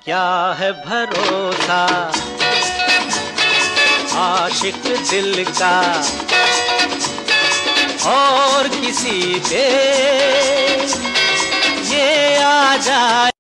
क्या है भरोसा आशिक दिल का और किसी पे ये आ जाए।